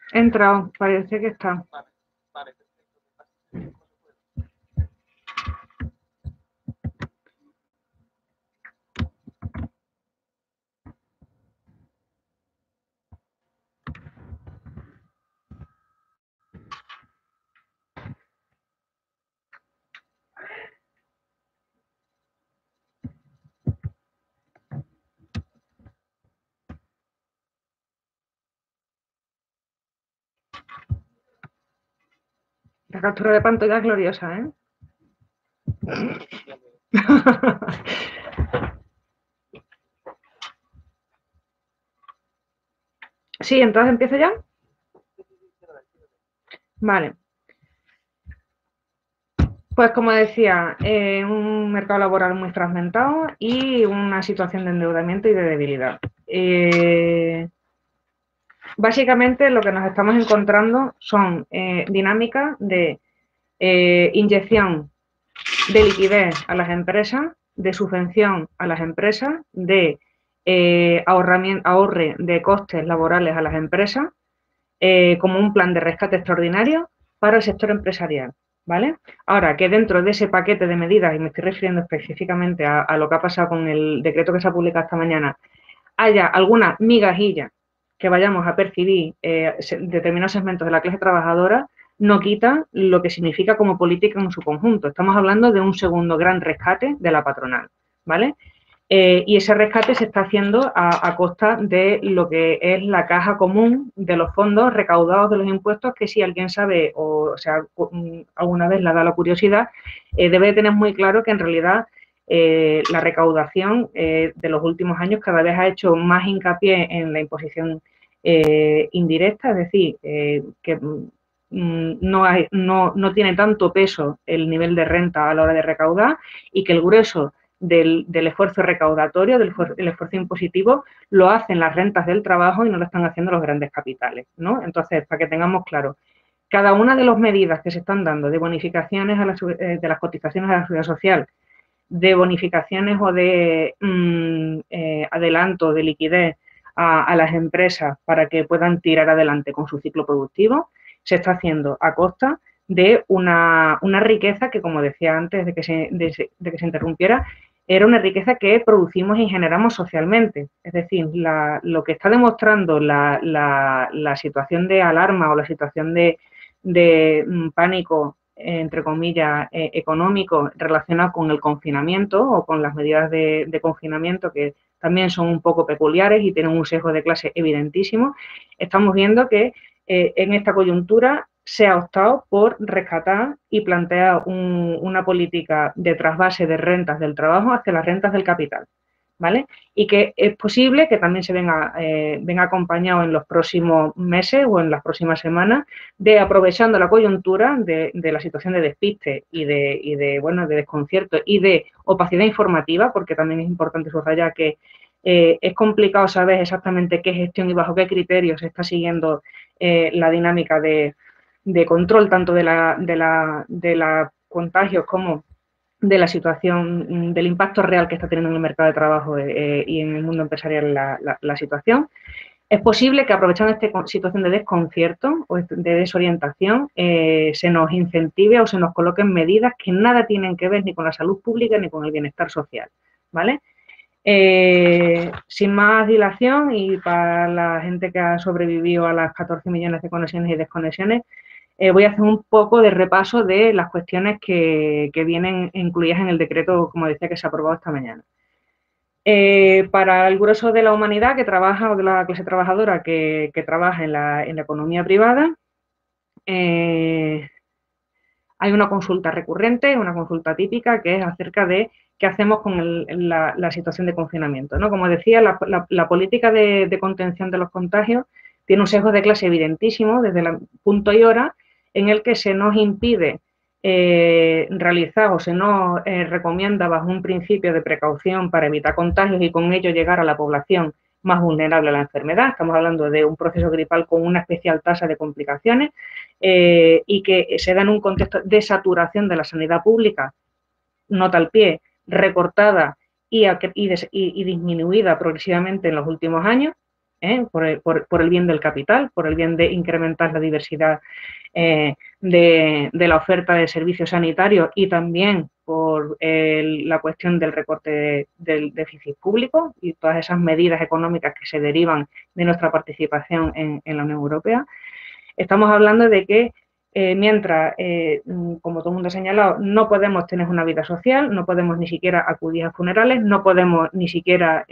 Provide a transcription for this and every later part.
He entrado, parece que está. Vale. La captura de pantalla es gloriosa, ¿eh? Sí, entonces empiezo ya. Vale. Pues como decía, un mercado laboral muy fragmentado y una situación de endeudamiento y de debilidad. Básicamente lo que nos estamos encontrando son dinámicas de inyección de liquidez a las empresas, de subvención a las empresas, de ahorre de costes laborales a las empresas, como un plan de rescate extraordinario para el sector empresarial. ¿Vale? Ahora, que dentro de ese paquete de medidas, y me estoy refiriendo específicamente a lo que ha pasado con el decreto que se ha publicado esta mañana, haya alguna migajilla que vayamos a percibir determinados segmentos de la clase trabajadora, no quita lo que significa como política en su conjunto. Estamos hablando de un segundo gran rescate de la patronal, ¿vale? Y ese rescate se está haciendo a costa de lo que es la caja común de los fondos recaudados de los impuestos, que si alguien sabe o sea, alguna vez le ha dado la curiosidad, debe de tener muy claro que en realidad la recaudación de los últimos años cada vez ha hecho más hincapié en la imposición indirecta, es decir, que no tiene tanto peso el nivel de renta a la hora de recaudar y que el grueso del esfuerzo recaudatorio, del esfuerzo impositivo, lo hacen las rentas del trabajo y no lo están haciendo los grandes capitales, ¿no? Entonces, para que tengamos claro, cada una de las medidas que se están dando de bonificaciones de las cotizaciones a la seguridad social, de bonificaciones o de adelanto de liquidez a las empresas para que puedan tirar adelante con su ciclo productivo, se está haciendo a costa de una riqueza que, como decía antes de que se interrumpiera, era una riqueza que producimos y generamos socialmente. Es decir, lo que está demostrando la situación de alarma o la situación de pánico, entre comillas, económico relacionado con el confinamiento o con las medidas de confinamiento que también son un poco peculiares y tienen un sesgo de clase evidentísimo, estamos viendo que en esta coyuntura se ha optado por rescatar y plantear una política de trasvase de rentas del trabajo hacia las rentas del capital, ¿vale? Y que es posible que también se venga acompañado en los próximos meses o en las próximas semanas de, aprovechando la coyuntura de la situación de despiste y de desconcierto y de opacidad informativa, porque también es importante subrayar que es complicado saber exactamente qué gestión y bajo qué criterios se está siguiendo la dinámica de control tanto de la contagios como de la situación, del impacto real que está teniendo en el mercado de trabajo y en el mundo empresarial la situación. Es posible que aprovechando esta situación de desconcierto o de desorientación se nos incentive o se nos coloquen medidas que nada tienen que ver ni con la salud pública ni con el bienestar social, ¿vale? Sin más dilación y para la gente que ha sobrevivido a las 14 millones de conexiones y desconexiones, voy a hacer un poco de repaso de las cuestiones que vienen incluidas en el decreto, como decía, que se ha aprobado esta mañana. Para el grueso de la humanidad que trabaja o de la clase trabajadora que trabaja en la economía privada, hay una consulta recurrente, una consulta típica, que es acerca de qué hacemos con la situación de confinamiento, ¿no? Como decía, la política de contención de los contagios tiene un sesgo de clase evidentísimo desde el punto y hora en el que se nos impide realizar o se nos recomienda bajo un principio de precaución para evitar contagios y con ello llegar a la población más vulnerable a la enfermedad. Estamos hablando de un proceso gripal con una especial tasa de complicaciones y que se da en un contexto de saturación de la sanidad pública, nota al pie, recortada y disminuida progresivamente en los últimos años, por el bien del capital, por el bien de incrementar la diversidad de la oferta de servicios sanitarios y también por la cuestión del recorte del déficit público y todas esas medidas económicas que se derivan de nuestra participación en la Unión Europea. Estamos hablando de que mientras, como todo el mundo ha señalado, no podemos tener una vida social, no podemos ni siquiera acudir a funerales, no podemos ni siquiera,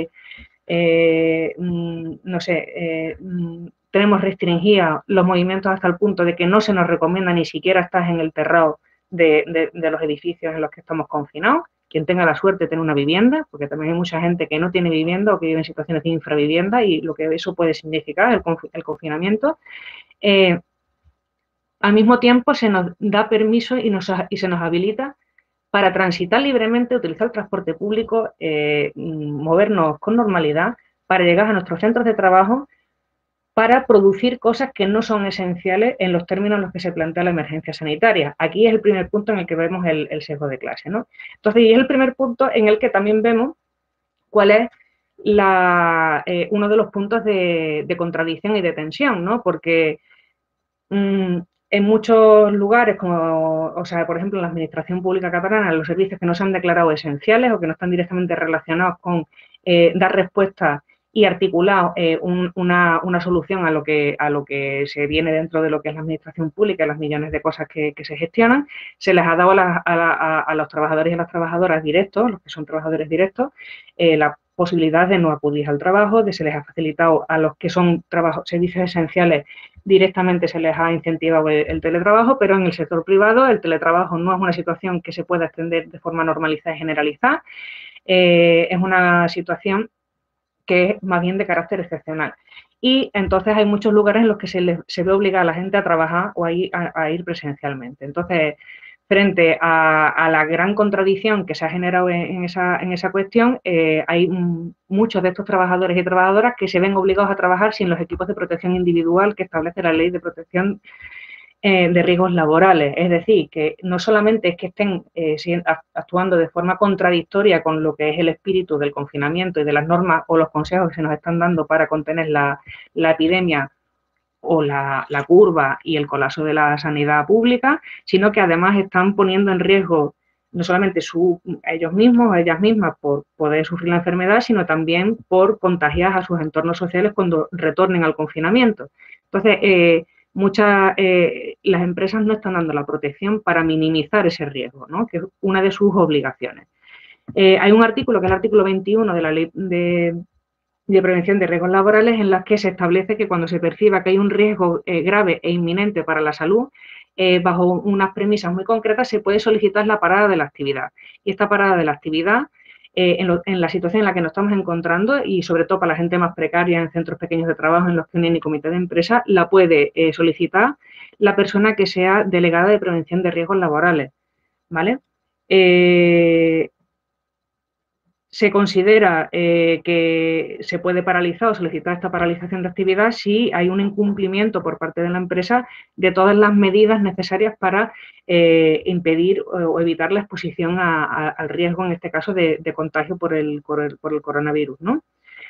no sé, tenemos restringidos los movimientos hasta el punto de que no se nos recomienda ni siquiera estar en el terrado de los edificios en los que estamos confinados. Quien tenga la suerte de tener una vivienda, porque también hay mucha gente que no tiene vivienda o que vive en situaciones de infravivienda y lo que eso puede significar, el confinamiento. Al mismo tiempo se nos da permiso y se nos habilita para transitar libremente, utilizar el transporte público, movernos con normalidad, para llegar a nuestros centros de trabajo, para producir cosas que no son esenciales en los términos en los que se plantea la emergencia sanitaria. Aquí es el primer punto en el que vemos el sesgo de clase, ¿no? Entonces, y es el primer punto en el que también vemos cuál es uno de los puntos de contradicción y de tensión, ¿no? Porque en muchos lugares, como, o sea, por ejemplo, en la Administración Pública Catalana, los servicios que no se han declarado esenciales o que no están directamente relacionados con dar respuesta y articular una solución a lo que se viene dentro de lo que es la Administración Pública y las millones de cosas que se gestionan, se les ha dado a los trabajadores y a las trabajadoras directos, los que son trabajadores directos, la posibilidad de no acudir al trabajo, se les ha facilitado a los que son servicios esenciales, directamente se les ha incentivado el teletrabajo, pero en el sector privado el teletrabajo no es una situación que se pueda extender de forma normalizada y generalizada, es una situación que es más bien de carácter excepcional. Y entonces hay muchos lugares en los que se ve obligada a la gente a trabajar o a ir presencialmente. Entonces, frente a la gran contradicción que se ha generado en esa cuestión, hay muchos de estos trabajadores y trabajadoras que se ven obligados a trabajar sin los equipos de protección individual que establece la Ley de Protección de Riesgos Laborales. Es decir, que no solamente es que estén actuando de forma contradictoria con lo que es el espíritu del confinamiento y de las normas o los consejos que se nos están dando para contener la epidemia o la curva y el colapso de la sanidad pública, sino que además están poniendo en riesgo no solamente ellos mismos o ellas mismas por poder sufrir la enfermedad, sino también por contagiar a sus entornos sociales cuando retornen al confinamiento. Entonces, las empresas no están dando la protección para minimizar ese riesgo, ¿no? Que es una de sus obligaciones. Hay un artículo, que es el artículo 21 de la Ley de Prevención de Riesgos Laborales, en las que se establece que cuando se perciba que hay un riesgo grave e inminente para la salud, bajo unas premisas muy concretas, se puede solicitar la parada de la actividad. Y esta parada de la actividad, en la situación en la que nos estamos encontrando, y sobre todo para la gente más precaria en centros pequeños de trabajo en los que no hay ni comité de empresa, la puede solicitar la persona que sea delegada de prevención de riesgos laborales, ¿vale? Se considera que se puede paralizar o solicitar esta paralización de actividad si hay un incumplimiento por parte de la empresa de todas las medidas necesarias para impedir o evitar la exposición al riesgo, en este caso, de contagio por el coronavirus, ¿no?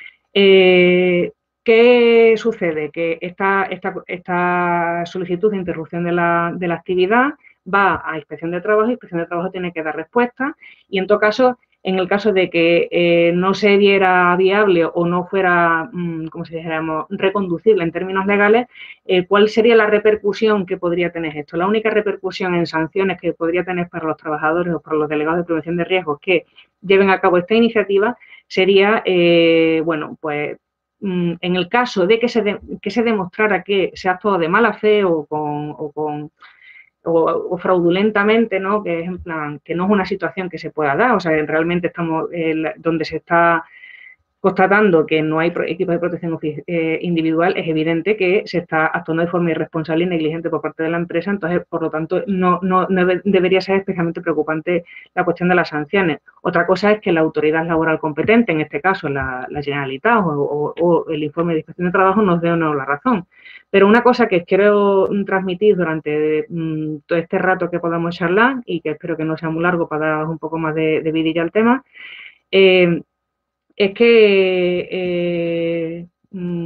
¿Qué sucede? Que esta solicitud de interrupción de la actividad va a Inspección de Trabajo, y Inspección de Trabajo tiene que dar respuesta, y en todo caso, en el caso de que no se viera viable o no fuera, como si dijéramos, reconducible en términos legales, ¿cuál sería la repercusión que podría tener esto? La única repercusión en sanciones que podría tener para los trabajadores o para los delegados de prevención de riesgos que lleven a cabo esta iniciativa sería, bueno, pues en el caso de que se demostrara que se ha actuado de mala fe o fraudulentamente, ¿no? Que es en plan, que no es una situación que se pueda dar, o sea, realmente estamos donde se está constatando que no hay equipos de protección individual, es evidente que se está actuando de forma irresponsable y negligente por parte de la empresa, entonces, por lo tanto, no debería ser especialmente preocupante la cuestión de las sanciones. Otra cosa es que la autoridad laboral competente, en este caso la Generalitat o el informe de inspección de trabajo, nos dé o no la razón. Pero una cosa que quiero transmitir durante todo este rato que podamos charlar, y que espero que no sea muy largo para dar un poco más de vidilla al tema, es que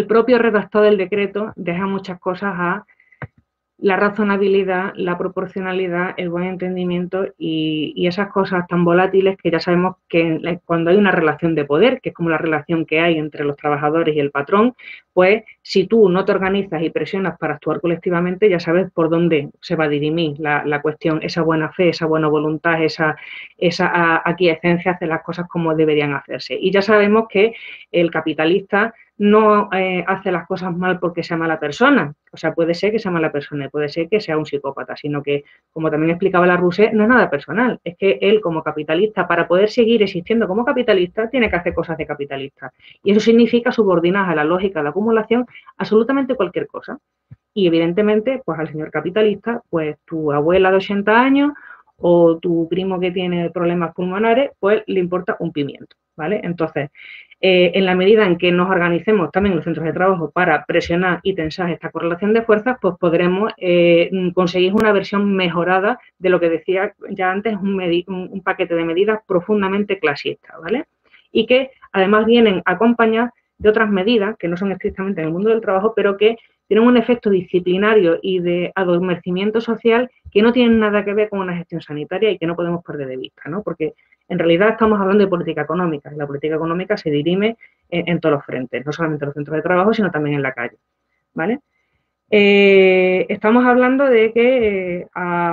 propio redactor del decreto deja muchas cosas a la razonabilidad, la proporcionalidad, el buen entendimiento y esas cosas tan volátiles que ya sabemos que cuando hay una relación de poder, que es como la relación que hay entre los trabajadores y el patrón, pues si tú no te organizas y presionas para actuar colectivamente, ya sabes por dónde se va a dirimir la cuestión, esa buena fe, esa buena voluntad, esa aquiescencia hacia las cosas como deberían hacerse. Y ya sabemos que el capitalista no hace las cosas mal porque sea mala persona. O sea, puede ser que sea mala persona y puede ser que sea un psicópata, sino que, como también explicaba la Rousseau, no es nada personal. Es que él, como capitalista, para poder seguir existiendo como capitalista, tiene que hacer cosas de capitalista. Y eso significa subordinar a la lógica de la acumulación absolutamente cualquier cosa. Y, evidentemente, pues al señor capitalista, pues tu abuela de 80 años o tu primo que tiene problemas pulmonares, pues le importa un pimiento, ¿vale? Entonces, en la medida en que nos organicemos también en los centros de trabajo para presionar y tensar esta correlación de fuerzas, pues podremos conseguir una versión mejorada de lo que decía ya antes, un paquete de medidas profundamente clasista, ¿vale? Y que además vienen acompañadas de otras medidas que no son estrictamente en el mundo del trabajo, pero que tienen un efecto disciplinario y de adormecimiento social que no tienen nada que ver con una gestión sanitaria y que no podemos perder de vista, ¿no? Porque en realidad estamos hablando de política económica y la política económica se dirime en todos los frentes, no solamente en los centros de trabajo, sino también en la calle, ¿vale? Estamos hablando de que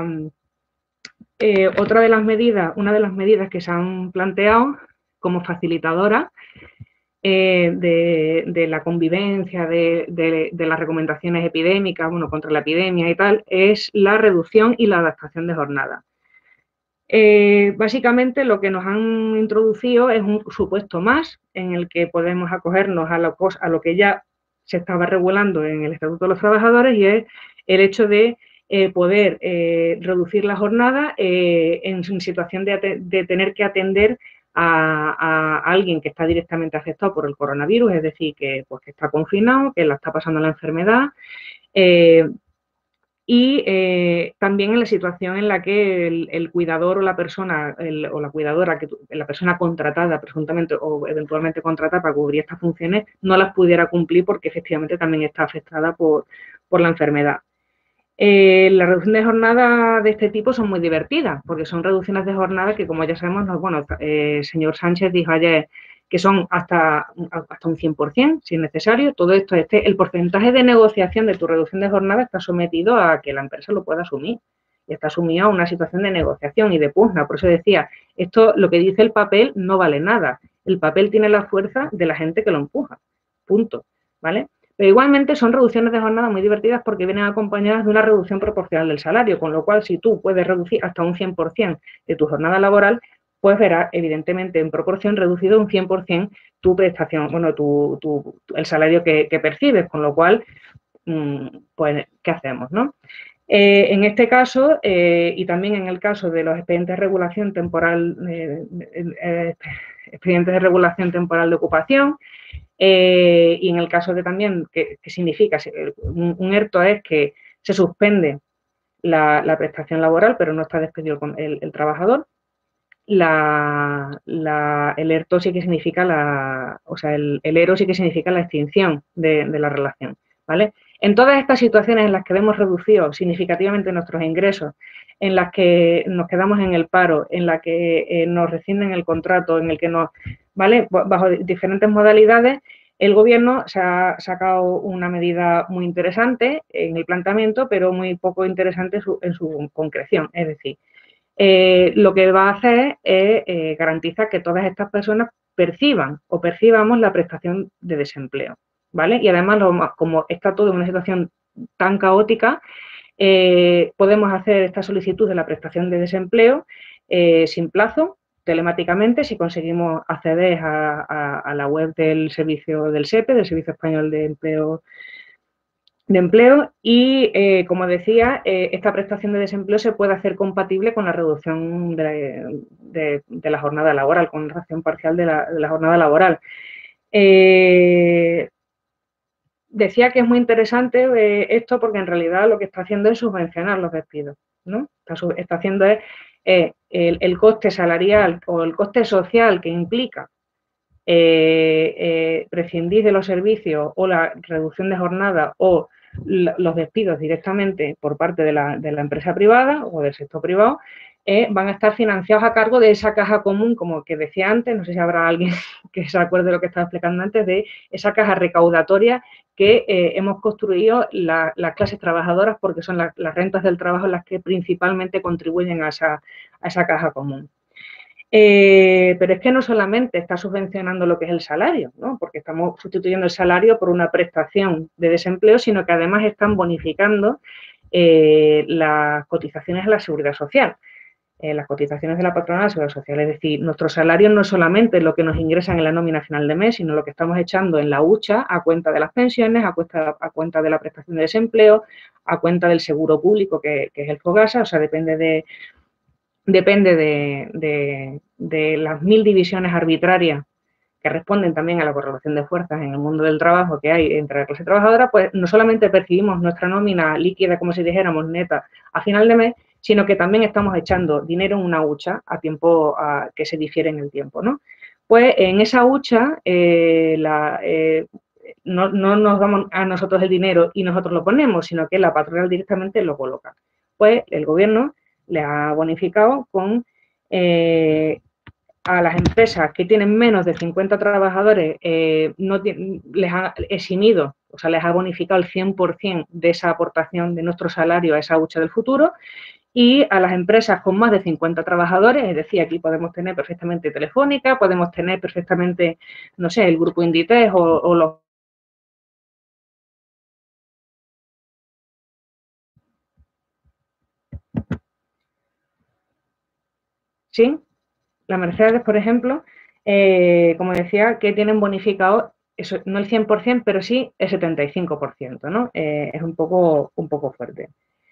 otra de las medidas, una de las medidas que se han planteado como facilitadora de la convivencia, de las recomendaciones epidémicas, bueno, contra la epidemia y tal, es la reducción y la adaptación de jornada. Básicamente lo que nos han introducido es un supuesto más en el que podemos acogernos a lo que ya se estaba regulando en el Estatuto de los Trabajadores y es el hecho de poder reducir la jornada en situación de tener que atender a alguien que está directamente afectado por el coronavirus, es decir, pues, que está confinado, que la está pasando la enfermedad, y también en la situación en la que el cuidador o la persona o la cuidadora, la persona contratada presuntamente o eventualmente contratada para cubrir estas funciones, no las pudiera cumplir porque efectivamente también está afectada por la enfermedad. Las reducciones de jornada de este tipo son muy divertidas porque son reducciones de jornada que, como ya sabemos, bueno, el señor Sánchez dijo ayer que son hasta un 100%, si es necesario. Todo esto, el porcentaje de negociación de tu reducción de jornada está sometido a que la empresa lo pueda asumir. Y está sumido a una situación de negociación y de pugna. Por eso decía, esto, lo que dice el papel no vale nada. El papel tiene la fuerza de la gente que lo empuja. Punto. ¿Vale? Pero igualmente son reducciones de jornada muy divertidas porque vienen acompañadas de una reducción proporcional del salario, con lo cual si tú puedes reducir hasta un 100% de tu jornada laboral, pues verás evidentemente en proporción reducido un 100% tu prestación, bueno, el salario que percibes, con lo cual, pues, ¿qué hacemos, no? En este caso, y también en el caso de los expedientes de regulación temporal, expedientes de regulación temporal de ocupación, y en el caso de también, ¿qué significa? Un ERTO es que se suspende la prestación laboral, pero no está despedido el trabajador. El ERTO sí que significa el ERO sí que significa la extinción de la relación, ¿vale? En todas estas situaciones en las que vemos reducido significativamente nuestros ingresos, en las que nos quedamos en el paro, en las que nos rescinden el contrato, en el que nos, ¿vale? Bajo diferentes modalidades, el Gobierno se ha sacado una medida muy interesante en el planteamiento, pero muy poco interesante en su concreción, es decir, lo que va a hacer es garantizar que todas estas personas perciban o percibamos la prestación de desempleo, ¿vale? Y además, como está todo en una situación tan caótica, podemos hacer esta solicitud de la prestación de desempleo sin plazo, telemáticamente, si conseguimos acceder a la web del servicio del SEPE, del Servicio Español de Empleo y, como decía, esta prestación de desempleo se puede hacer compatible con la reducción de la jornada laboral, con la reducción parcial de la jornada laboral. Decía que es muy interesante esto porque en realidad lo que está haciendo es subvencionar los despidos, ¿no? Está haciendo es el coste salarial o el coste social que implica prescindir de los servicios o la reducción de jornada o los despidos directamente por parte de la empresa privada o del sector privado, van a estar financiados a cargo de esa caja común, como que decía antes, no sé si habrá alguien que se acuerde de lo que estaba explicando antes, de esa caja recaudatoria que hemos construido las clases trabajadoras, porque son las rentas del trabajo las que principalmente contribuyen a esa caja común. Pero es que no solamente está subvencionando lo que es el salario, ¿no? Porque estamos sustituyendo el salario por una prestación de desempleo, sino que además están bonificando las cotizaciones a la seguridad social, las cotizaciones de la patronal a la seguridad social. Es decir, nuestro salario no es solamente lo que nos ingresan en la nómina final de mes, sino lo que estamos echando en la hucha a cuenta de las pensiones, a cuenta de la prestación de desempleo, a cuenta del seguro público, que es el FOGASA, o sea, depende de las 1000 divisiones arbitrarias que responden también a la correlación de fuerzas en el mundo del trabajo que hay entre la clase trabajadora, pues no solamente percibimos nuestra nómina líquida, como si dijéramos, neta, a final de mes, sino que también estamos echando dinero en una hucha a tiempo que se difiere en el tiempo, ¿no? Pues en esa hucha no nos damos a nosotros el dinero y nosotros lo ponemos, sino que la patronal directamente lo coloca. Pues el gobierno le ha bonificado con a las empresas que tienen menos de 50 trabajadores, les ha eximido, o sea, les ha bonificado el 100% de esa aportación de nuestro salario a esa hucha del futuro, y a las empresas con más de 50 trabajadores, es decir, aquí podemos tener perfectamente Telefónica, podemos tener perfectamente, no sé, el grupo Inditex o los... ¿Sí? La Mercedes, por ejemplo, como decía, que tienen bonificado, eso, no el 100%, pero sí el 75%, ¿no? Es un poco fuerte.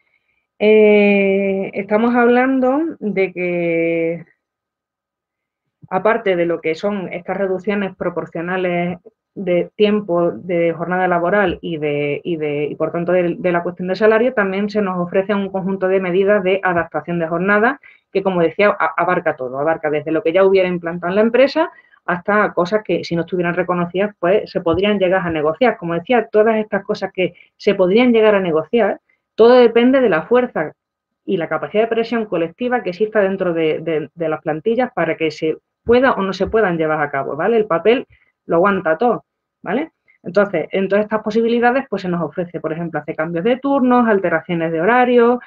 Estamos hablando de que, aparte de lo que son estas reducciones proporcionales de tiempo de jornada laboral y por tanto de la cuestión del salario, también se nos ofrece un conjunto de medidas de adaptación de jornada que, como decía, abarca todo, abarca desde lo que ya hubiera implantado en la empresa hasta cosas que, si no estuvieran reconocidas, pues se podrían llegar a negociar. Como decía, todas estas cosas que se podrían llegar a negociar, todo depende de la fuerza y la capacidad de presión colectiva que exista dentro de las plantillas para que se pueda o no se puedan llevar a cabo, ¿vale? El papel lo aguanta todo, ¿vale? Entonces, en todas estas posibilidades, pues se nos ofrece, por ejemplo, hacer cambios de turnos, alteraciones de horario,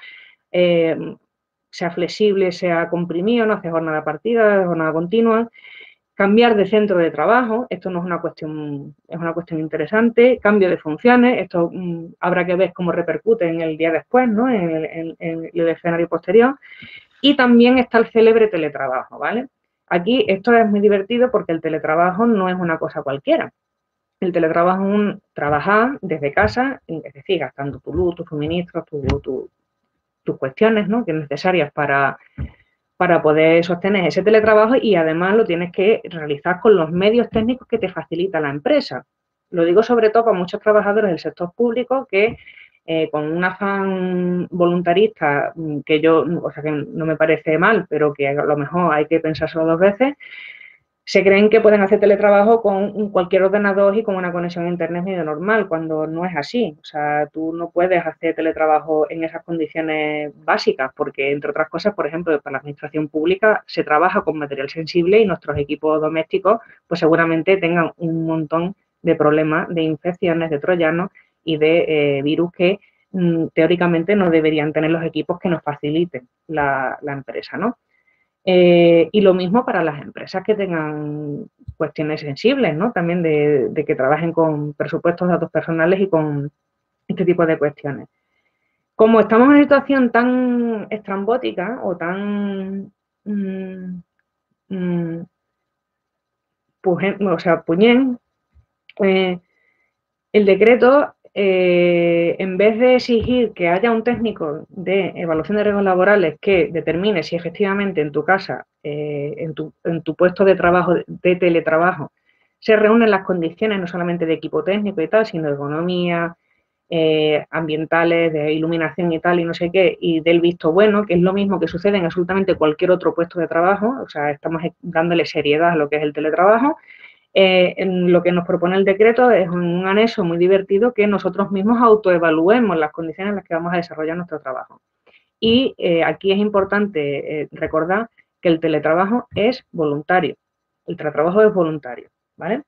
sea flexible, sea comprimido, no hace jornada partida, jornada continua, cambiar de centro de trabajo, esto no es una cuestión interesante, cambio de funciones, esto habrá que ver cómo repercute en el día después, ¿no? En el escenario posterior, y también está el célebre teletrabajo, ¿vale? Aquí esto es muy divertido porque el teletrabajo no es una cosa cualquiera. El teletrabajo es un trabajar desde casa, es decir, gastando tu luz, tus suministros, tus cuestiones, ¿no? Que son necesarias para poder sostener ese teletrabajo, y además lo tienes que realizar con los medios técnicos que te facilita la empresa. Lo digo sobre todo para muchos trabajadores del sector público que con un afán voluntarista que o sea, que no me parece mal, pero que a lo mejor hay que pensárselo 2 veces, se creen que pueden hacer teletrabajo con cualquier ordenador y con una conexión a internet medio normal, cuando no es así. O sea, tú no puedes hacer teletrabajo en esas condiciones básicas, porque, entre otras cosas, por ejemplo, para la administración pública se trabaja con material sensible y nuestros equipos domésticos pues seguramente tengan un montón de problemas de infecciones, de troyanos y de virus que teóricamente no deberían tener los equipos que nos faciliten la empresa, ¿no? Y lo mismo para las empresas que tengan cuestiones sensibles, ¿no? También de que trabajen con presupuestos, datos personales y con este tipo de cuestiones. Como estamos en una situación tan estrambótica o tan puñén, el decreto, en vez de exigir que haya un técnico de evaluación de riesgos laborales que determine si efectivamente en tu casa, en tu puesto de trabajo, de teletrabajo, se reúnen las condiciones no solamente de equipo técnico y tal, sino de ergonomía, ambientales, de iluminación y tal, y no sé qué, y del visto bueno, que es lo mismo que sucede en absolutamente cualquier otro puesto de trabajo, o sea, estamos dándole seriedad a lo que es el teletrabajo. En lo que nos propone el decreto es un anexo muy divertido que nosotros mismos autoevaluemos las condiciones en las que vamos a desarrollar nuestro trabajo. Y aquí es importante recordar que el teletrabajo es voluntario. El teletrabajo es voluntario, ¿vale?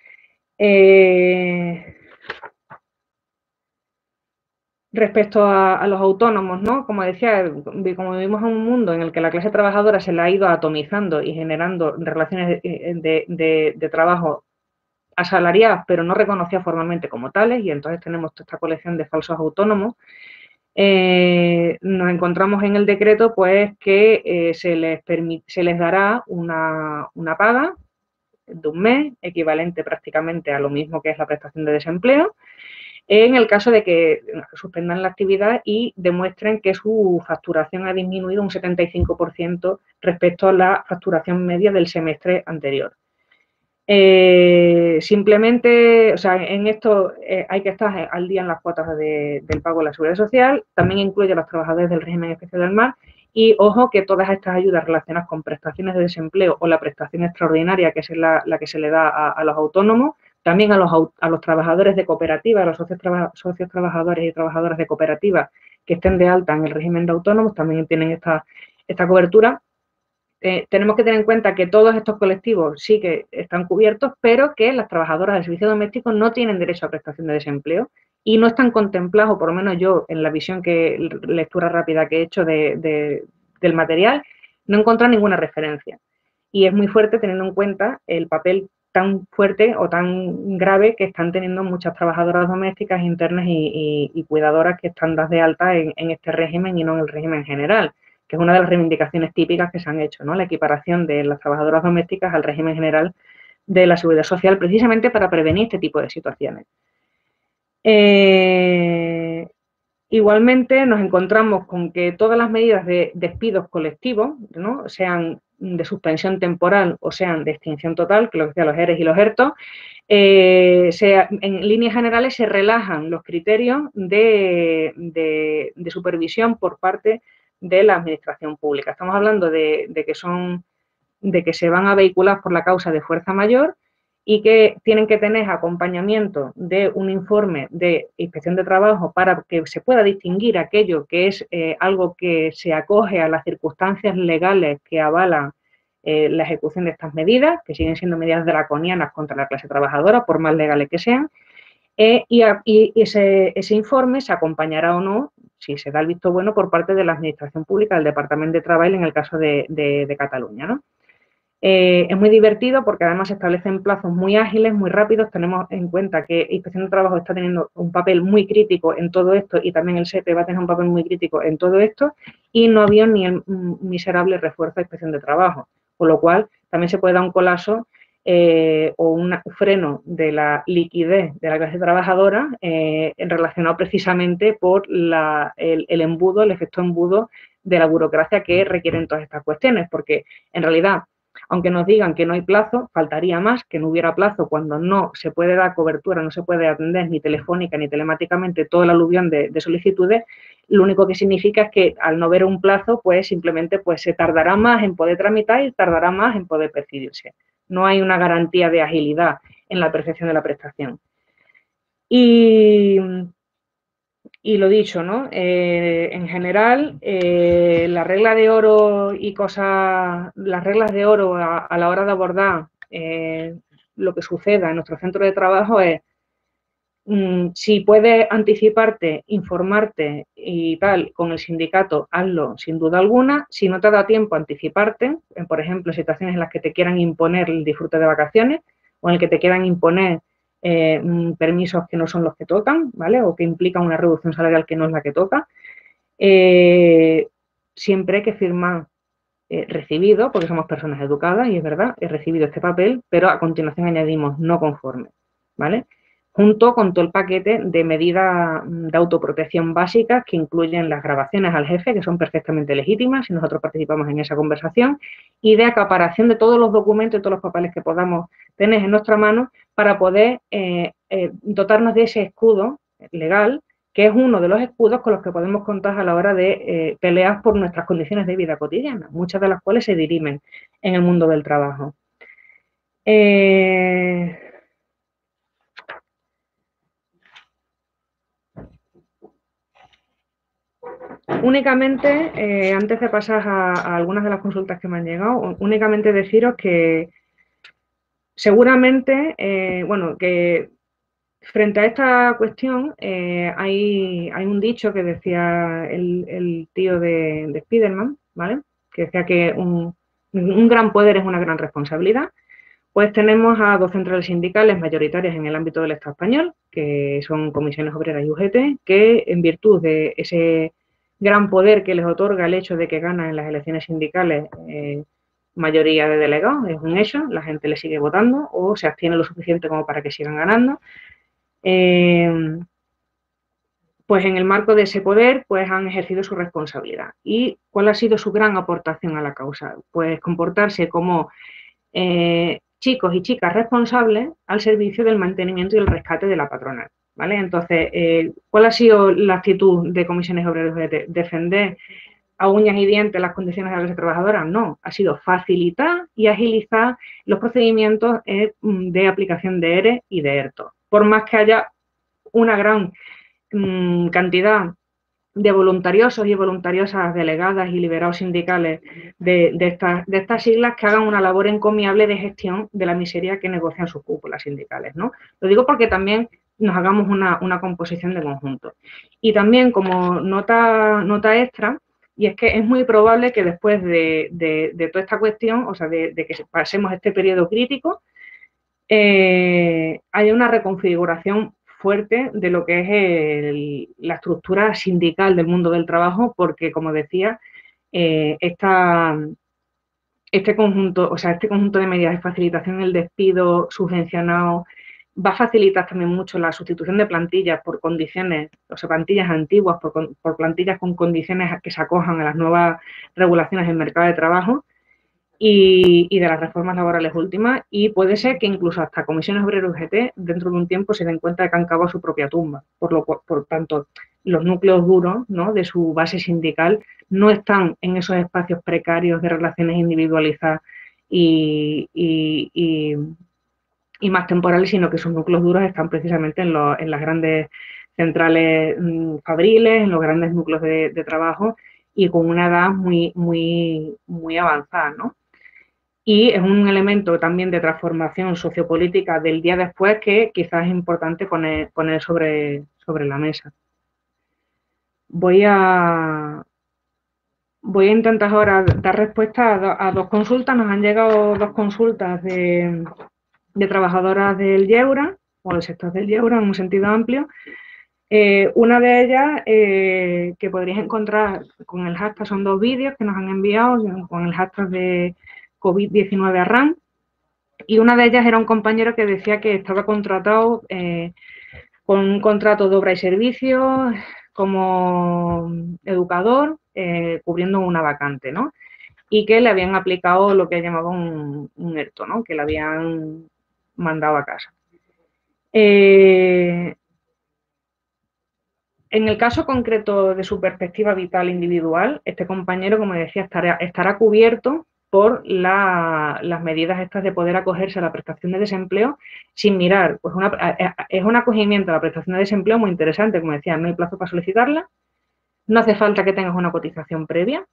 Respecto a los autónomos, ¿no? Como decía, como vivimos en un mundo en el que la clase trabajadora se la ha ido atomizando y generando relaciones de trabajo asalariadas, pero no reconocidas formalmente como tales, y entonces tenemos toda esta colección de falsos autónomos, nos encontramos en el decreto pues que se les dará una paga de un mes, equivalente prácticamente a lo mismo que es la prestación de desempleo, en el caso de que suspendan la actividad y demuestren que su facturación ha disminuido un 75% respecto a la facturación media del semestre anterior. Simplemente, o sea, en esto hay que estar al día en las cuotas del pago de la Seguridad Social, también incluye a los trabajadores del régimen especial del mar y, ojo, que todas estas ayudas relacionadas con prestaciones de desempleo o la prestación extraordinaria, que es la que se le da a los autónomos, también a los trabajadores de cooperativas, a los socios trabajadores y trabajadoras de cooperativas que estén de alta en el régimen de autónomos, también tienen esta cobertura. Tenemos que tener en cuenta que todos estos colectivos sí que están cubiertos, pero que las trabajadoras del servicio doméstico no tienen derecho a prestación de desempleo y no están contemplados, por lo menos yo, en la lectura rápida que he hecho del material, no he encontrado ninguna referencia. Y es muy fuerte teniendo en cuenta el papel tan fuerte o tan grave que están teniendo muchas trabajadoras domésticas internas y cuidadoras que están dadas de alta en este régimen y no en el régimen general, que es una de las reivindicaciones típicas que se han hecho, ¿no? La equiparación de las trabajadoras domésticas al régimen general de la Seguridad Social, precisamente para prevenir este tipo de situaciones. Igualmente nos encontramos con que todas las medidas de despidos colectivos, ¿no? Sean de suspensión temporal o sean de extinción total, que lo que decía los ERES y los ERTO, en líneas generales se relajan los criterios de supervisión por parte de la administración pública. Estamos hablando de que se van a vehicular por la causa de fuerza mayor y que tienen que tener acompañamiento de un informe de inspección de trabajo para que se pueda distinguir aquello que es algo que se acoge a las circunstancias legales que avalan la ejecución de estas medidas, que siguen siendo medidas draconianas contra la clase trabajadora, por más legales que sean, y ese informe se acompañará o no, si se da el visto bueno, por parte de la Administración Pública, del Departamento de Trabajo, en el caso de Cataluña, ¿no? Es muy divertido porque además se establecen plazos muy ágiles, muy rápidos. Tenemos en cuenta que Inspección de Trabajo está teniendo un papel muy crítico en todo esto y también el SEPE va a tener un papel muy crítico en todo esto y no había ni el miserable refuerzo de Inspección de Trabajo, con lo cual también se puede dar un colapso o un freno de la liquidez de la clase trabajadora relacionado precisamente por el embudo, el efecto embudo de la burocracia que requieren todas estas cuestiones, porque en realidad, aunque nos digan que no hay plazo, faltaría más que no hubiera plazo cuando no se puede dar cobertura, no se puede atender ni telefónica ni telemáticamente todo el aluvión de solicitudes. Lo único que significa es que al no ver un plazo, pues simplemente pues, se tardará más en poder tramitar y tardará más en poder percibirse. No hay una garantía de agilidad en la percepción de la prestación. Y lo dicho, ¿no? En general, la regla de oro y las reglas de oro a la hora de abordar lo que suceda en nuestro centro de trabajo es si puedes anticiparte, informarte y tal con el sindicato, hazlo sin duda alguna. Si no te da tiempo a anticiparte, por ejemplo, situaciones en las que te quieran imponer el disfrute de vacaciones o en el que te quieran imponer permisos que no son los que tocan, ¿vale? O que implican una reducción salarial que no es la que toca, siempre hay que firmar recibido, porque somos personas educadas y es verdad, he recibido este papel, pero a continuación añadimos no conforme, ¿vale? Junto con todo el paquete de medidas de autoprotección básicas que incluyen las grabaciones al jefe, que son perfectamente legítimas si nosotros participamos en esa conversación, y de acaparación de todos los documentos y todos los papeles que podamos tener en nuestra mano para poder dotarnos de ese escudo legal, que es uno de los escudos con los que podemos contar a la hora de pelear por nuestras condiciones de vida cotidiana, muchas de las cuales se dirimen en el mundo del trabajo. Eh, Únicamente, antes de pasar a algunas de las consultas que me han llegado, únicamente deciros que seguramente, bueno, que frente a esta cuestión hay un dicho que decía el tío de Spiderman, ¿vale? Que decía que un gran poder es una gran responsabilidad. Pues tenemos a dos centrales sindicales mayoritarias en el ámbito del Estado español, que son Comisiones Obreras y UGT, que en virtud de ese gran poder que les otorga el hecho de que ganan en las elecciones sindicales mayoría de delegados, es un hecho, la gente le sigue votando o se abstiene lo suficiente como para que sigan ganando. Pues en el marco de ese poder, pues han ejercido su responsabilidad. ¿Y cuál ha sido su gran aportación a la causa? Pues comportarse como chicos y chicas responsables al servicio del mantenimiento y el rescate de la patronal. ¿Vale? Entonces, ¿cuál ha sido la actitud de Comisiones Obreras de defender a uñas y dientes las condiciones de la clase trabajadora? No, ha sido facilitar y agilizar los procedimientos de aplicación de ERE y de ERTO. Por más que haya una gran cantidad de voluntariosos y voluntariosas delegadas y liberados sindicales de estas siglas que hagan una labor encomiable de gestión de la miseria que negocian sus cúpulas sindicales, ¿no? Lo digo porque también nos hagamos una composición de conjunto. Y también como nota extra, y es que es muy probable que después de toda esta cuestión, o sea, de que pasemos este periodo crítico, haya una reconfiguración fuerte de lo que es la estructura sindical del mundo del trabajo, porque, como decía, este conjunto de medidas de facilitación del despido subvencionado va a facilitar también mucho la sustitución de plantillas por condiciones, o sea, plantillas antiguas por plantillas con condiciones que se acojan a las nuevas regulaciones del mercado de trabajo y de las reformas laborales últimas, y puede ser que incluso hasta Comisiones Obreras UGT dentro de un tiempo se den cuenta de que han cavado su propia tumba. Por tanto, los núcleos duros, ¿no?, de su base sindical no están en esos espacios precarios de relaciones individualizadas y más temporales, sino que sus núcleos duros están precisamente en las grandes centrales fabriles, en los grandes núcleos de trabajo y con una edad muy avanzada, ¿no? Y es un elemento también de transformación sociopolítica del día después que quizás es importante poner sobre la mesa. Voy a intentar ahora dar respuesta a dos consultas. Nos han llegado dos consultas de trabajadoras del Yeura, o del sector del Yeura en un sentido amplio. Una de ellas que podréis encontrar con el hashtag, son dos vídeos que nos han enviado con el hashtag de COVID-19 ARRAN, y una de ellas era un compañero que decía que estaba contratado con un contrato de obra y servicios como educador, cubriendo una vacante, ¿no? Y que le habían aplicado lo que llamaban un ERTO, ¿no?, que le habían mandado a casa. En el caso concreto de su perspectiva vital individual, este compañero, como decía, estará cubierto por las medidas estas de poder acogerse a la prestación de desempleo sin mirar. Pues es un acogimiento a la prestación de desempleo muy interesante, como decía, no hay plazo para solicitarla, no hace falta que tengas una cotización previa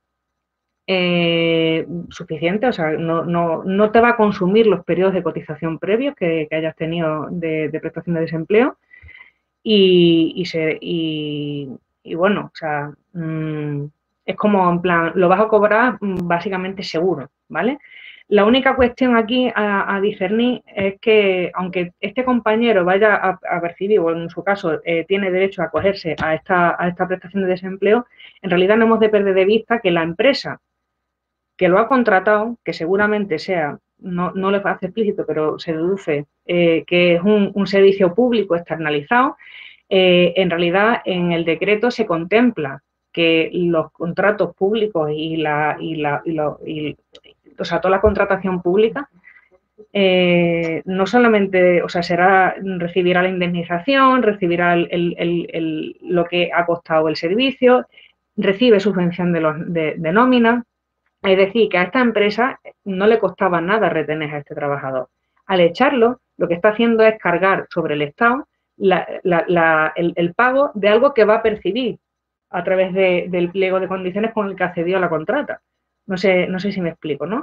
suficiente, o sea, no te va a consumir los periodos de cotización previos que hayas tenido de prestación de desempleo. Y bueno, o sea, es como en plan, lo vas a cobrar básicamente seguro, ¿vale? La única cuestión aquí a discernir es que, aunque este compañero vaya a percibir, o en su caso tiene derecho a acogerse a esta prestación de desempleo, en realidad no hemos de perder de vista que la empresa que lo ha contratado, que seguramente sea, no le hace explícito, pero se deduce que es un servicio público externalizado, en realidad en el decreto se contempla que los contratos públicos o sea, toda la contratación pública no solamente, o sea, recibirá la indemnización, recibirá lo que ha costado el servicio, recibe subvención de nómina. Es decir, que a esta empresa no le costaba nada retener a este trabajador. Al echarlo, lo que está haciendo es cargar sobre el Estado el pago de algo que va a percibir a través del pliego de condiciones con el que accedió a la contrata. No sé si me explico, ¿no?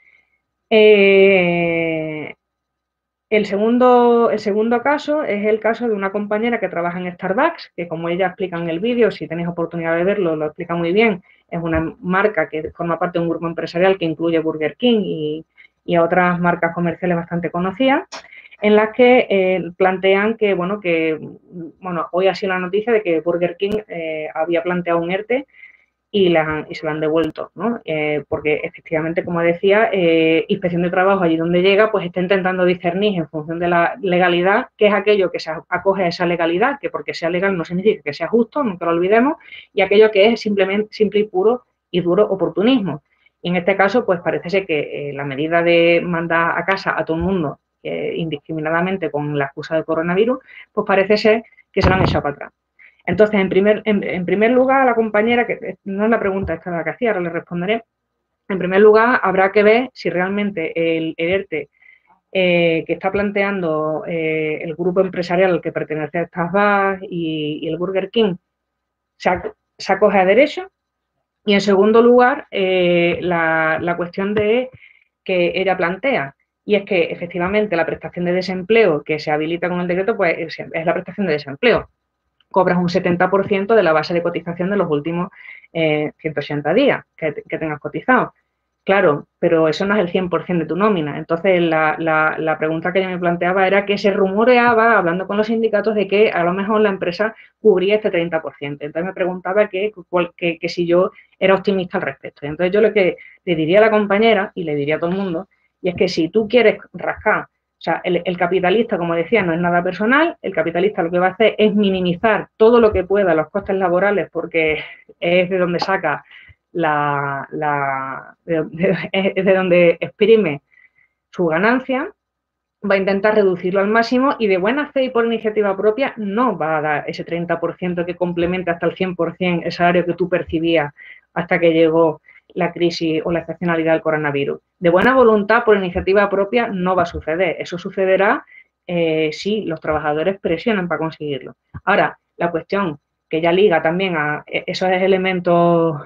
El segundo caso es el caso de una compañera que trabaja en Starbucks, que como ella explica en el vídeo, si tenéis oportunidad de verlo, lo explica muy bien. Es una marca que forma parte de un grupo empresarial que incluye Burger King y a otras marcas comerciales bastante conocidas, en las que plantean que, bueno, hoy ha sido la noticia de que Burger King había planteado un ERTE y se lo han devuelto, ¿no? Porque efectivamente, como decía, Inspección de Trabajo, allí donde llega, pues está intentando discernir en función de la legalidad qué es aquello que se acoge a esa legalidad, que porque sea legal no significa que sea justo, nunca lo olvidemos, y aquello que es simplemente simple y puro y duro oportunismo. Y en este caso, pues parece ser que la medida de mandar a casa a todo el mundo indiscriminadamente con la excusa del coronavirus, pues parece ser que se lo han echado para atrás. Entonces, en primer lugar, a la compañera, que no es la pregunta esta la que hacía, ahora le responderé, en primer lugar, habrá que ver si realmente el ERTE que está planteando el grupo empresarial al que pertenece a Starbucks y el Burger King se acoge a derecho. Y en segundo lugar, la cuestión de que ella plantea, y es que efectivamente la prestación de desempleo que se habilita con el decreto pues es la prestación de desempleo. Cobras un 70% de la base de cotización de los últimos 180 días que tengas cotizado. Claro, pero eso no es el 100% de tu nómina. Entonces, la pregunta que yo me planteaba era que se rumoreaba, hablando con los sindicatos, de que a lo mejor la empresa cubría este 30%. Entonces, me preguntaba que si yo era optimista al respecto. Y entonces, yo lo que le diría a la compañera, y le diría a todo el mundo, y es que si tú quieres rascar, o sea, el capitalista, como decía, no es nada personal, el capitalista lo que va a hacer es minimizar todo lo que pueda los costes laborales porque es de donde saca es de donde exprime su ganancia, va a intentar reducirlo al máximo y de buena fe y por iniciativa propia no va a dar ese 30% que complemente hasta el 100% el salario que tú percibías hasta que llegó la crisis o la excepcionalidad del coronavirus. De buena voluntad, por iniciativa propia, no va a suceder. Eso sucederá si los trabajadores presionan para conseguirlo. Ahora, la cuestión que ya liga también a esos elementos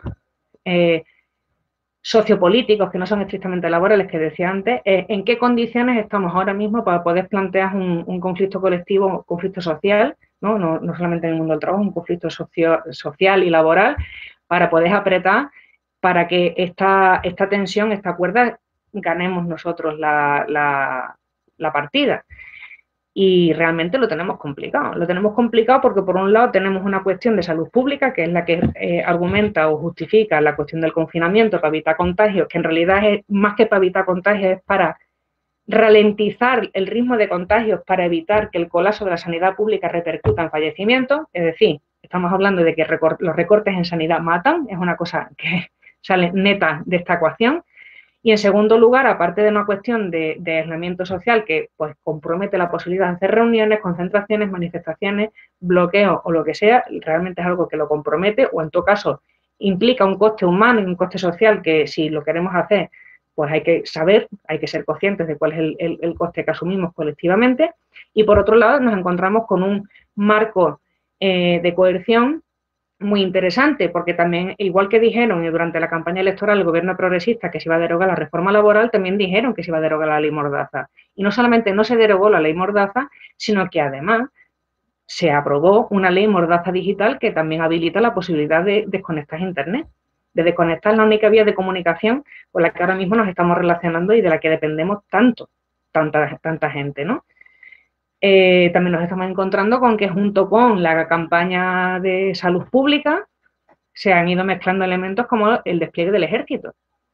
sociopolíticos que no son estrictamente laborales que decía antes, en qué condiciones estamos ahora mismo para poder plantear un conflicto colectivo, un conflicto social, no solamente en el mundo del trabajo, un conflicto social y laboral, para poder apretar para que esta tensión, esta cuerda, ganemos nosotros la partida. Y realmente lo tenemos complicado. Lo tenemos complicado porque, por un lado, tenemos una cuestión de salud pública, que es la que argumenta o justifica la cuestión del confinamiento para evitar contagios, que en realidad es más que para evitar contagios, es para ralentizar el ritmo de contagios para evitar que el colapso de la sanidad pública repercuta en fallecimientos. Es decir, estamos hablando de que los recortes en sanidad matan, es una cosa que sale neta de esta ecuación. Y en segundo lugar, aparte de una cuestión de aislamiento social que pues compromete la posibilidad de hacer reuniones, concentraciones, manifestaciones, bloqueos o lo que sea, realmente es algo que lo compromete o en todo caso implica un coste humano y un coste social que si lo queremos hacer, pues hay que saber, hay que ser conscientes de cuál es el coste que asumimos colectivamente. Y por otro lado, nos encontramos con un marco de coerción muy interesante, porque también, igual que dijeron durante la campaña electoral el gobierno progresista que se iba a derogar la reforma laboral, también dijeron que se iba a derogar la ley Mordaza. Y no solamente no se derogó la ley Mordaza, sino que además se aprobó una ley Mordaza digital que también habilita la posibilidad de desconectar Internet, de desconectar la única vía de comunicación con la que ahora mismo nos estamos relacionando y de la que dependemos tanta gente, ¿no? También nos estamos encontrando con que junto con la campaña de salud pública se han ido mezclando elementos como el despliegue del ejército.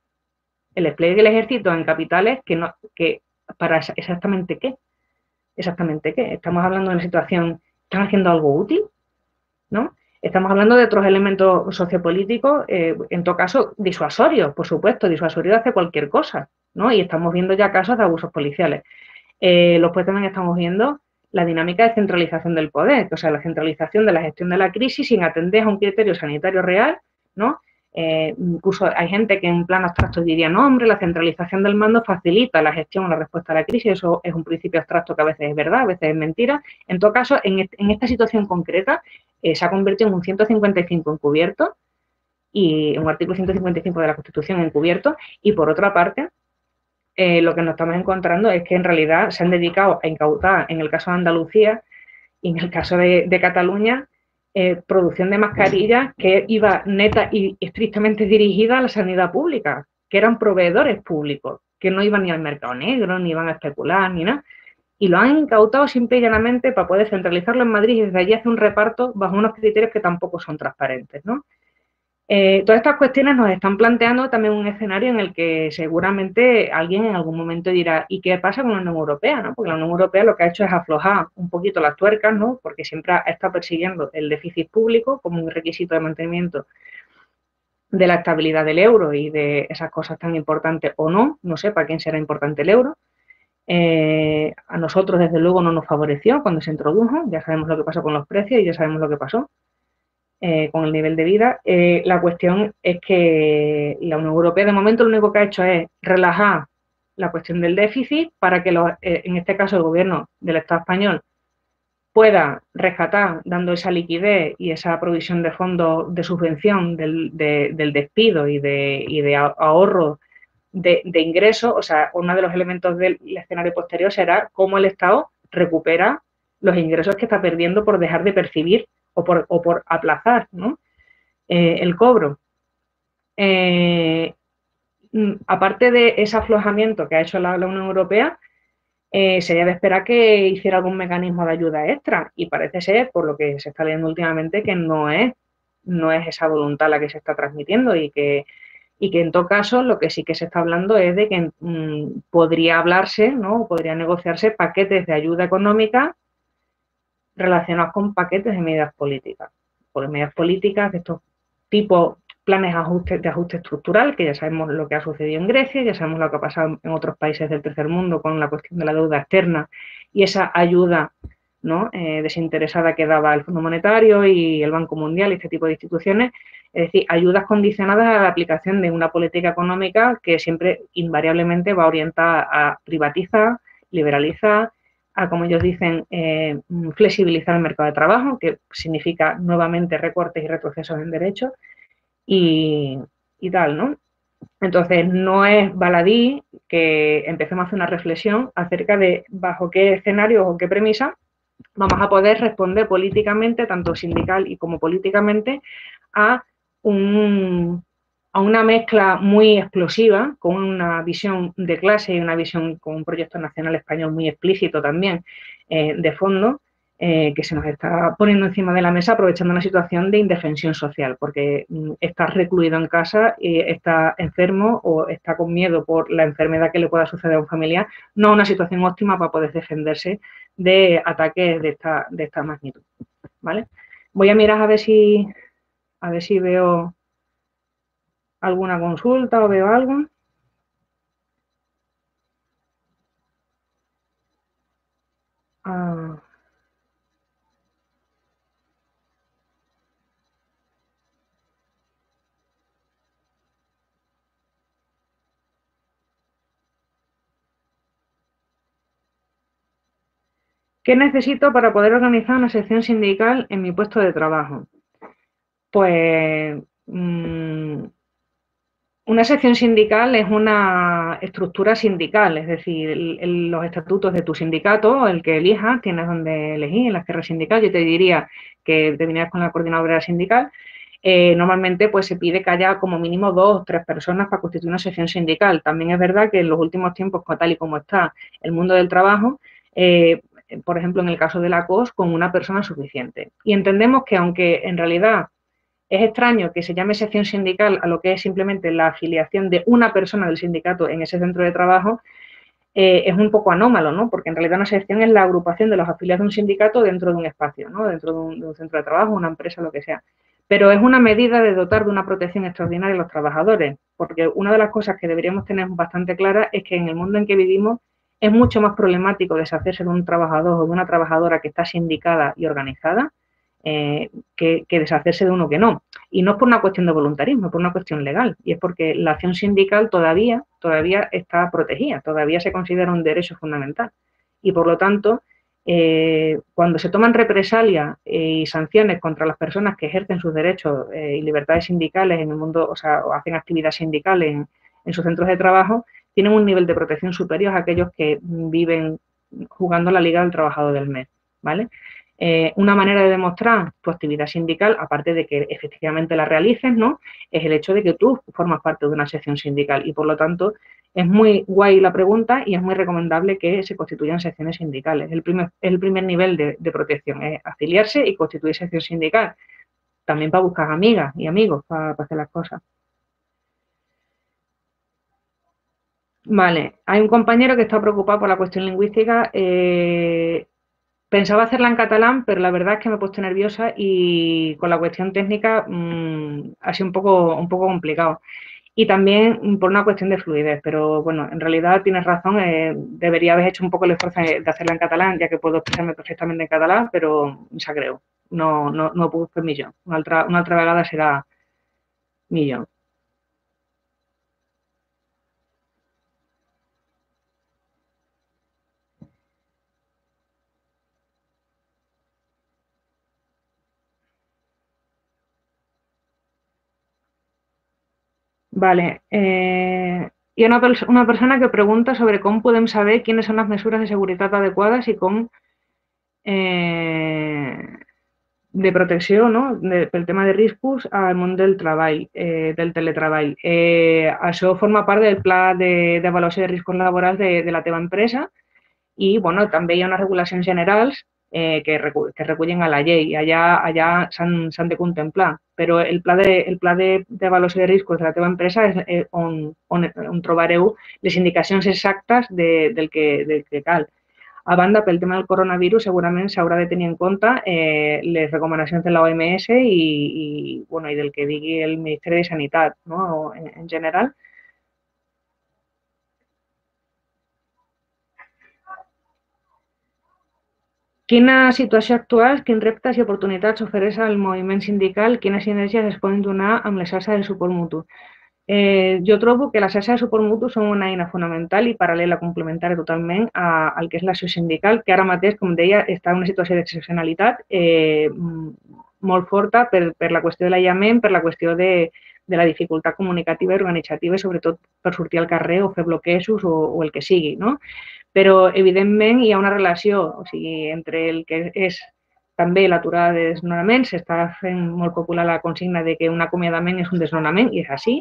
El despliegue del ejército en capitales que para exactamente qué. Exactamente qué. Estamos hablando de una situación, ¿están haciendo algo útil? ¿No? Estamos hablando de otros elementos sociopolíticos, en todo caso disuasorios, por supuesto, disuasorios hace cualquier cosa, ¿no? Y estamos viendo ya casos de abusos policiales. Después también estamos viendo la dinámica de centralización del poder, o sea, la centralización de la gestión de la crisis sin atender a un criterio sanitario real, ¿no? Incluso hay gente que en plan abstracto diría, no, hombre, la centralización del mando facilita la gestión o la respuesta a la crisis. Eso es un principio abstracto que a veces es verdad, a veces es mentira. En todo caso, en esta situación concreta, se ha convertido en un 155 encubierto y un artículo 155 de la Constitución encubierto, y por otra parte, lo que nos estamos encontrando es que en realidad se han dedicado a incautar, en el caso de Andalucía y en el caso de Cataluña, producción de mascarillas que iba neta y estrictamente dirigida a la sanidad pública, que eran proveedores públicos, que no iban ni al mercado negro, ni iban a especular, ni nada. Y lo han incautado simple y llanamente para poder centralizarlo en Madrid y desde allí hacer un reparto bajo unos criterios que tampoco son transparentes, ¿no? Todas estas cuestiones nos están planteando también un escenario en el que seguramente alguien en algún momento dirá, ¿y qué pasa con la Unión Europea? ¿No? Porque la Unión Europea lo que ha hecho es aflojar un poquito las tuercas, ¿no? Porque siempre ha estado persiguiendo el déficit público como un requisito de mantenimiento de la estabilidad del euro y de esas cosas tan importantes o no, no sé para quién será importante el euro. A nosotros, desde luego, no nos favoreció cuando se introdujo, ya sabemos lo que pasó con los precios y ya sabemos lo que pasó. Con el nivel de vida. La cuestión es que la Unión Europea de momento lo único que ha hecho es relajar la cuestión del déficit para que en este caso el gobierno del Estado español pueda rescatar dando esa liquidez y esa provisión de fondos de subvención del despido y de ahorro de ingresos. O sea, uno de los elementos del escenario posterior será cómo el Estado recupera los ingresos que está perdiendo por dejar de percibir o por aplazar, ¿no? El cobro. Aparte de ese aflojamiento que ha hecho la Unión Europea, sería de esperar que hiciera algún mecanismo de ayuda extra, y parece ser, por lo que se está leyendo últimamente, que no es esa voluntad la que se está transmitiendo y que en todo caso lo que sí que se está hablando es de que podría hablarse, ¿no? Podría negociarse paquetes de ayuda económica relacionados con paquetes de medidas políticas. Por medidas políticas de estos tipos planes de ajuste estructural, que ya sabemos lo que ha sucedido en Grecia, ya sabemos lo que ha pasado en otros países del tercer mundo con la cuestión de la deuda externa y esa ayuda, ¿no? Desinteresada que daba el Fondo Monetario y el Banco Mundial y este tipo de instituciones. Es decir, ayudas condicionadas a la aplicación de una política económica que siempre invariablemente va orientada a privatizar, liberalizar, a, como ellos dicen, flexibilizar el mercado de trabajo, que significa nuevamente recortes y retrocesos en derechos y tal, ¿no? Entonces, no es baladí que empecemos a hacer una reflexión acerca de bajo qué escenarios o qué premisas vamos a poder responder políticamente, tanto sindical y como políticamente, a una mezcla muy explosiva, con una visión de clase y una visión con un proyecto nacional español muy explícito también, de fondo, que se nos está poniendo encima de la mesa aprovechando una situación de indefensión social, porque estás recluido en casa, estás enfermo o está con miedo por la enfermedad que le pueda suceder a un familiar, no es una situación óptima para poder defenderse de ataques de esta magnitud, ¿vale? Voy a mirar a ver si veo alguna consulta o veo algo. Ah. ¿Qué necesito para poder organizar una sección sindical en mi puesto de trabajo? Pues una sección sindical es una estructura sindical, es decir, los estatutos de tu sindicato, el que elijas, tienes donde elegir, en la esquerra sindical. Yo te diría que te vinieras con la coordinadora sindical. Normalmente pues se pide que haya como mínimo 2 o 3 personas para constituir una sección sindical. También es verdad que en los últimos tiempos, tal y como está el mundo del trabajo, por ejemplo, en el caso de la COS, con una persona es suficiente. Y entendemos que aunque en realidad es extraño que se llame sección sindical a lo que es simplemente la afiliación de una persona del sindicato en ese centro de trabajo, es un poco anómalo, ¿no? Porque en realidad una sección es la agrupación de los afiliados de un sindicato dentro de un espacio, ¿no? Dentro de un centro de trabajo, una empresa, lo que sea. Pero es una medida de dotar de una protección extraordinaria a los trabajadores, porque una de las cosas que deberíamos tener bastante clara es que en el mundo en que vivimos es mucho más problemático deshacerse de un trabajador o de una trabajadora que está sindicada y organizada, que deshacerse de uno que no. Y no es por una cuestión de voluntarismo, es por una cuestión legal. Y es porque la acción sindical todavía está protegida, todavía se considera un derecho fundamental. Y por lo tanto, cuando se toman represalias y sanciones contra las personas que ejercen sus derechos y libertades sindicales en el mundo, o sea, o hacen actividad sindical en sus centros de trabajo, tienen un nivel de protección superior a aquellos que viven jugando la Liga del Trabajador del Mes, ¿vale? Una manera de demostrar tu actividad sindical, aparte de que efectivamente la realices, ¿no? Es el hecho de que tú formas parte de una sección sindical y, por lo tanto, es muy guay la pregunta y es muy recomendable que se constituyan secciones sindicales. El primer nivel de protección es afiliarse y constituir sección sindical. También para buscar amigas y amigos para hacer las cosas. Vale, hay un compañero que está preocupado por la cuestión lingüística. Pensaba hacerla en catalán, pero la verdad es que me he puesto nerviosa y con la cuestión técnica ha sido un poco complicado. Y también por una cuestión de fluidez, pero bueno, en realidad tienes razón, debería haber hecho un poco el esfuerzo de hacerla en catalán, ya que puedo expresarme perfectamente en catalán, pero se creo, no puedo fer millor. Una altra vegada será millor. Vale. Hi ha una persona que pregunta sobre com podem saber quines són les mesures de seguretat adequades i com eh, de protecció, no? Pel tema de riscos al món del treball, del teletreball. Això forma part del pla d'avaluació de riscos laborals de la teva empresa i bueno, també hi ha unes regulacions generals que recullen a la llei. Allà s'han de contemplar, però el pla d'avaluació de riscos de la teva empresa és on trobareu les indicacions exactes del que cal. A banda, pel tema del coronavirus, segurament s'haurà de tenir en compte les recomanacions de l'OMS bueno, i del que digui el Ministeri de Sanitat, no? En general. Quina situació actual, quins reptes i oportunitats ofereix el moviment sindical, quines sinergies es poden donar amb les xarxes de suport mutu? Jo trobo que les xarxes de suport mutu són una eina fonamental i paral·lela, complementària totalment al que és l'acció sindical, que ara mateix, com deia, està en una situació d'excepcionalitat molt forta per la qüestió de l'aïllament, per la qüestió de la dificultat comunicativa i organitzativa, sobretot per sortir al carrer o fer bloquejos o el que sigui, no? Però, evidentment, hi ha una relació, o sigui, entre el que és també l'aturada de desnonaments, s'està fent molt popular la consigna de que un acomiadament és un desnonament, i és així,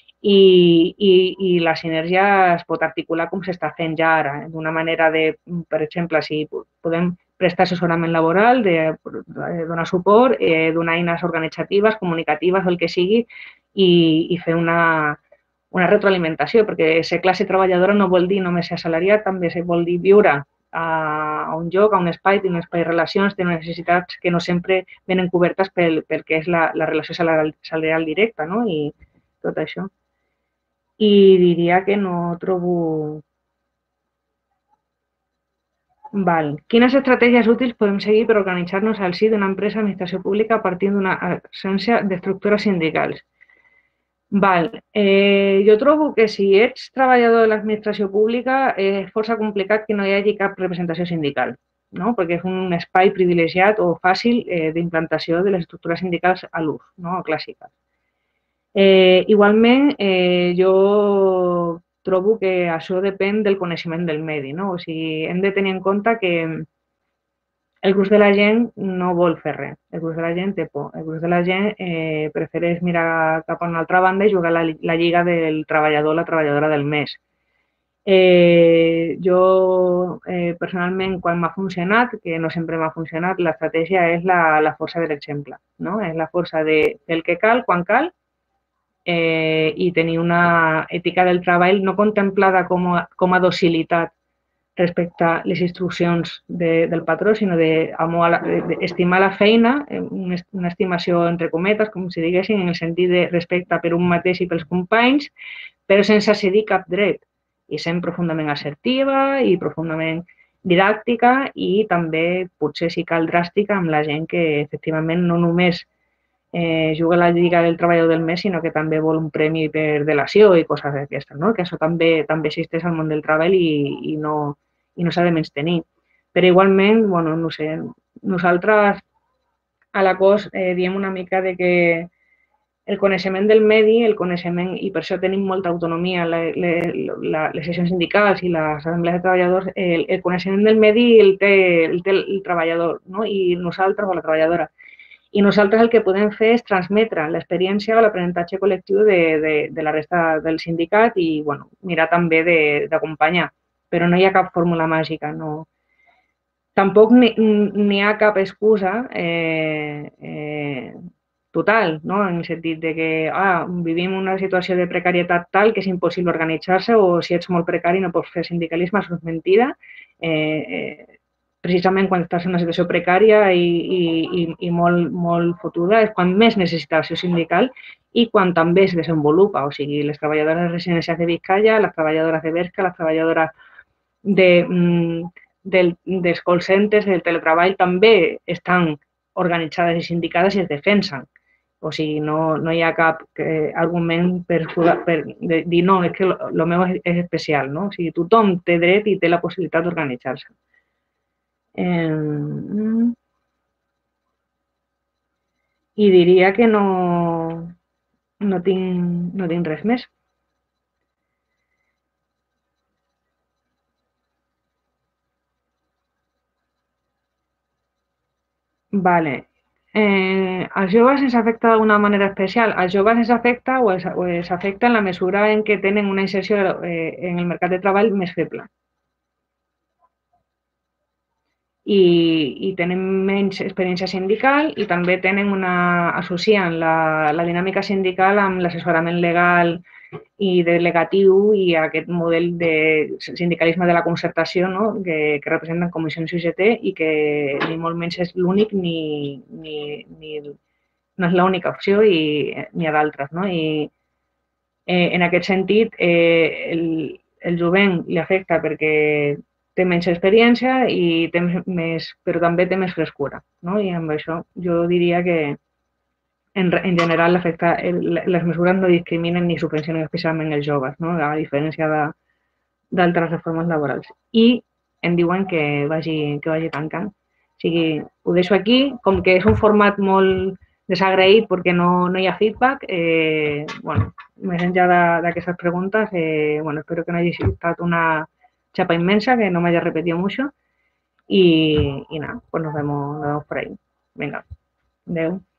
i la sinergia es pot articular com s'està fent ja ara, d'una manera de, per exemple, si podem prestar assessorament laboral, de donar suport, donar eines organitzatives, comunicatives, el que sigui, i fer una retroalimentació, perquè ser classe treballadora no vol dir només ser assalariat, també vol dir viure a un lloc, a un espai, tenir un espai de relacions, tenir necessitats que no sempre venen cobertes pel que és la relació salarial directa, no? I tot això. I diria que no trobo... Val. Quines estratègies útils podem seguir per organitzar-nos al si d'una empresa d'administració pública a partir d'una absència d'estructures sindicals? Val. Jo trobo que si ets treballador de l'administració pública és força complicat que no hi hagi cap representació sindical, no? Perquè és un espai privilegiat o fàcil d'implantació de les estructures sindicals a l'ús, no? Clàssiques. Igualment, jo trobo que això depèn del coneixement del medi, no? O sigui, hem de tenir en compte que el gruix de la gent no vol fer res, el gruix de la gent té por, el gruix de la gent prefereix mirar cap a una altra banda i jugar la lliga del treballador o la treballadora del mes. Jo, personalment, quan m'ha funcionat, que no sempre m'ha funcionat, l'estratègia és la força de l'exemple, no? És la força de fer el que cal, quan cal, i tenir una ètica del treball no contemplada com a docilitat respecte a les instruccions del patró, sinó d'estimar la feina, una estimació entre cometes, com si diguéssim, en el sentit de respecte per un mateix i pels companys, però sense cedir cap dret i sent profundament assertiva i profundament didàctica i també, potser si cal, dràstica amb la gent que efectivament no només juga a la Lliga del Treballador del Mes, sinó que també vol un premi per delació i coses d'aquestes, no? Que això també existeix al món del treball i no s'ha de menystenir. Però igualment, bueno, no sé, nosaltres a la COS diem una mica de que el coneixement del medi, el coneixement, i per això tenim molta autonomia les sessions sindicals i les assemblees de treballadors, el coneixement del medi el té el treballador, no? I nosaltres, o la treballadora. I nosaltres el que podem fer és transmetre l'experiència o l'aprenentatge col·lectiu de la resta del sindicat i bueno, mirar també d'acompanyar. Però no hi ha cap fórmula màgica, no. Tampoc n'hi ha cap excusa total, no? En el sentit de que vivim una situació de precarietat tal que és impossible organitzar-se o si ets molt precari no pots fer sindicalisme, això és mentida. Precisament quan estàs en una situació precària i molt fotuda és quan més necessita l'acció sindical i quan també es desenvolupa, o sigui, les treballadores de residències de Vizcaya, les treballadores de Berca, les treballadores dels call centers, del teletreball, també estan organitzades i sindicades i es defensen. O sigui, no hi ha cap argument per dir no, és que el meu és especial, no? O sigui, tothom té dret i té la possibilitat d'organitzar-se. I diria que no tinc res més. Vale. Als joves ens afecta d'alguna manera especial? Als joves ens afecta o els afecta en la mesura en què tenen una inserció en el mercat de treball més feble. I tenen menys experiència sindical i també associen la dinàmica sindical amb l'assessorament legal i delegatiu i aquest model de sindicalisme de la concertació, no? que representen comissions UGT i que ni molt menys és l'únic ni no és l'única opció i n'hi ha d'altres. No? I en aquest sentit, el jovent li afecta perquè té menys experiència i però també té més frescura. No? I amb això jo diria que en general les mesures no discriminen ni subvencionen especialment els joves, no? A diferència d'altres reformes laborals. I em diuen que vagi tancant. O sigui, ho deixo aquí, com que és un format molt desagraït perquè no hi ha feedback, bueno, més enllà d'aquestes preguntes, bueno, espero que no hagi estat una chapa inmensa, que no me haya repetido mucho y nada, pues nos vemos por ahí. Venga, adeu.